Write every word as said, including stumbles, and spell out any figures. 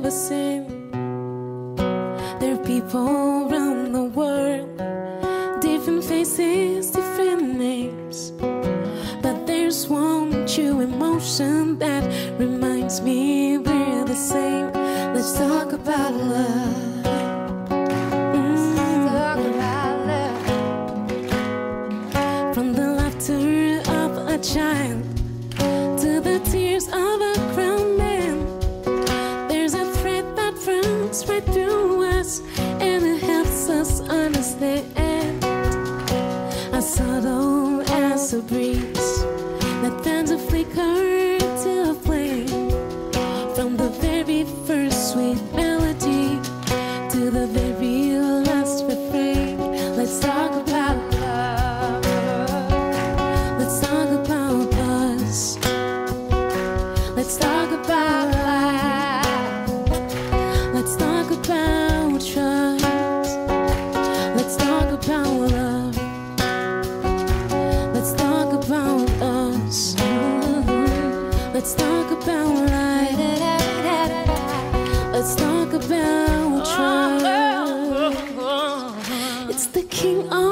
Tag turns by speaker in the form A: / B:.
A: the same. There are people around the world, different faces, different names, but there's one true emotion that reminds me we're the same. Let's talk about love. Child to the tears of a grown man, there's a thread that runs right through us, and it helps us understand. As subtle as a breeze that turns a flicker to a flame, from the very first sweet melody to the very last refrain. Let's talk about love. Let's talk about us. Let's talk about life. Let's talk about trust. Let's talk about love. Let's talk about us. Let's talk about life. Let's talk about trust. It's the king of